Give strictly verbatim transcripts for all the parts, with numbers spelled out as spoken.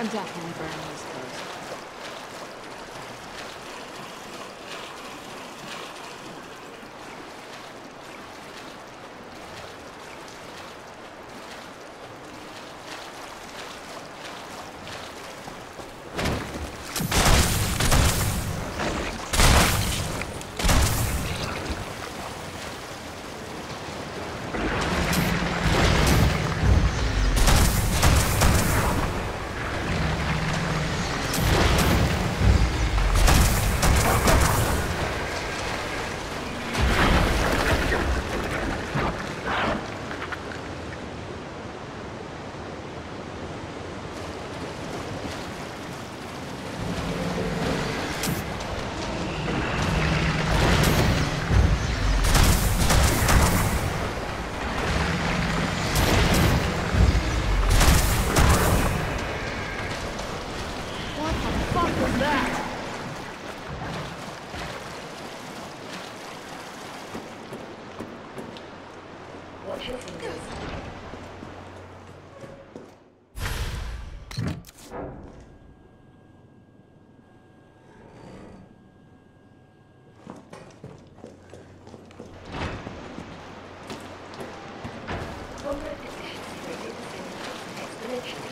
I'm definitely burning these clothes. Watch your fingers. Combat efficiency rate is exponentially.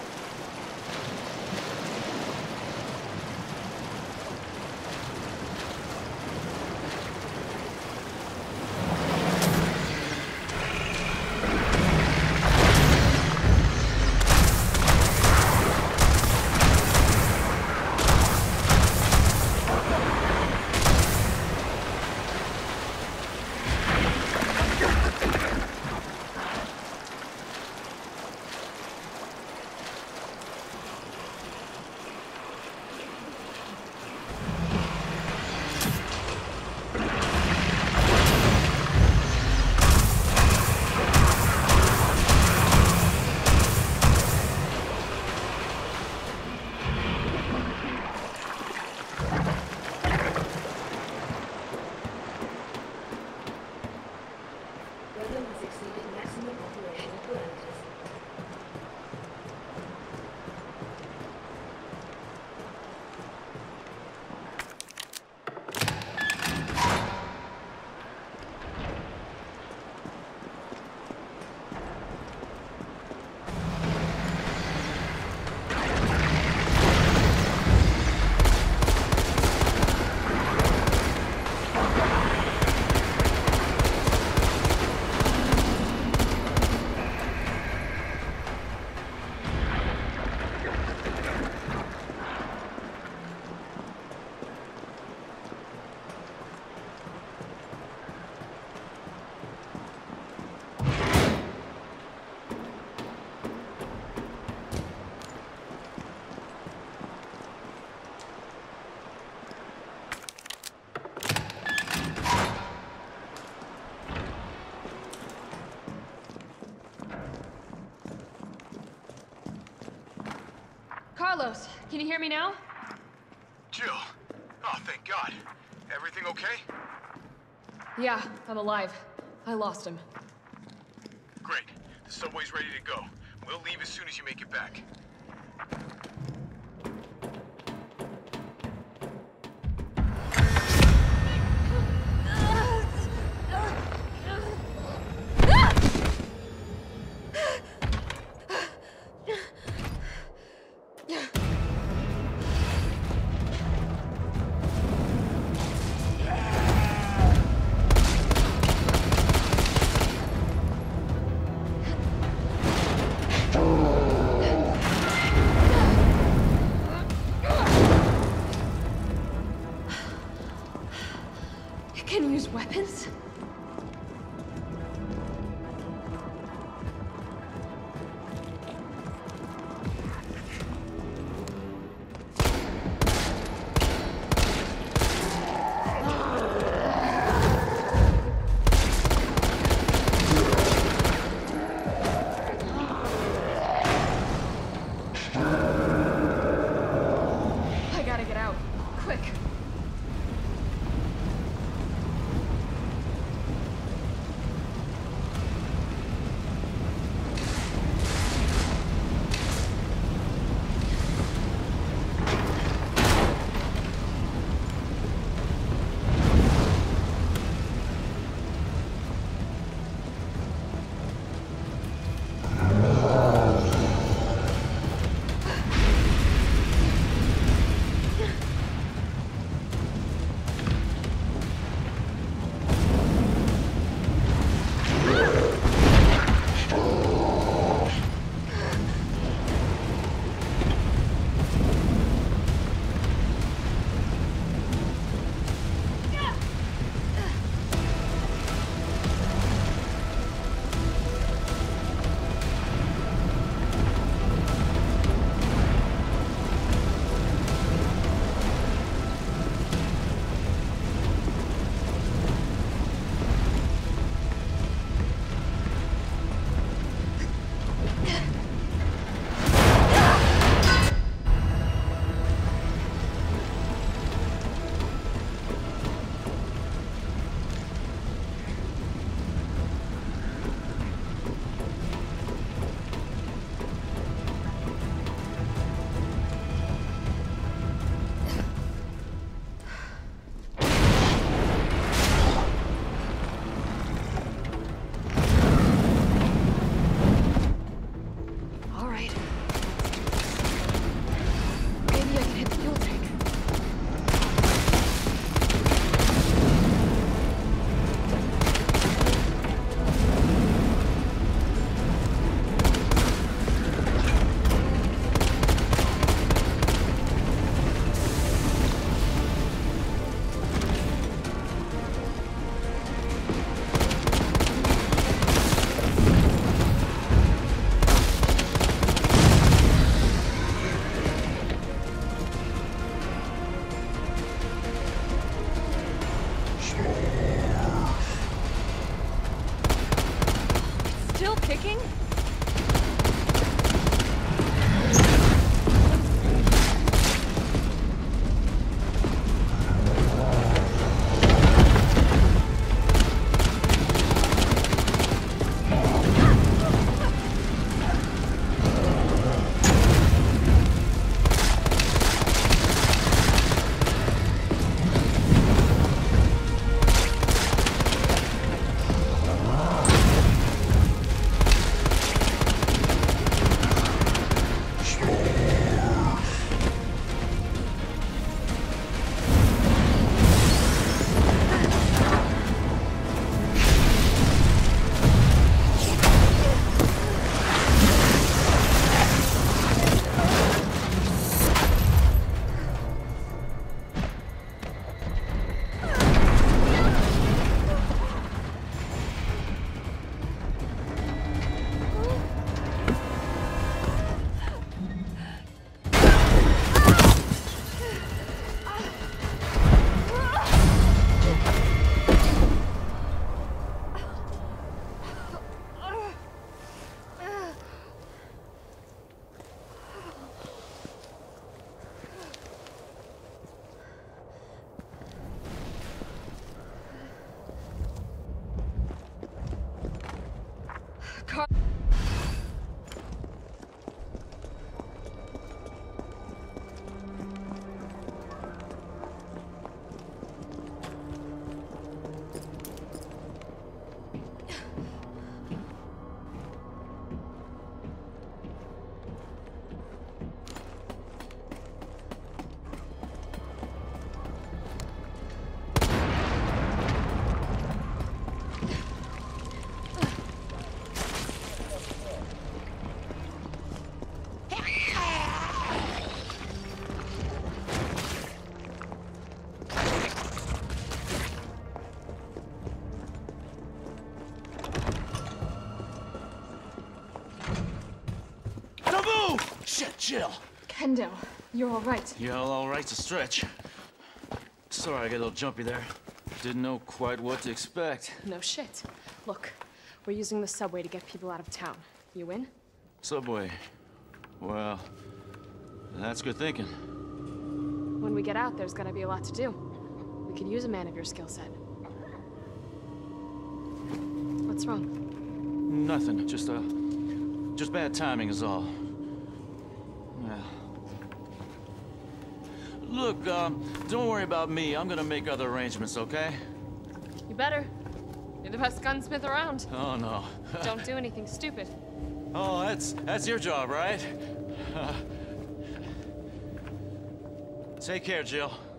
Carlos, can you hear me now? Jill! Oh, thank God. Everything okay? Yeah, I'm alive. I lost him. Great. The subway's ready to go. We'll leave as soon as you make it back. shit, Jill. Kendo, you're all right. Yeah, all right's a stretch. Sorry, I got a little jumpy there. Didn't know quite what to expect. No shit. Look, we're using the subway to get people out of town. You in? Subway. Well, that's good thinking. When we get out, there's gonna be a lot to do. We could use a man of your skill set. What's wrong? Nothing. Just, uh, just bad timing is all. Well. Look, um, don't worry about me. I'm gonna make other arrangements, okay? You better. You're the best gunsmith around. Oh, no. Don't do anything stupid. Oh, that's, that's your job, right? Take care, Jill.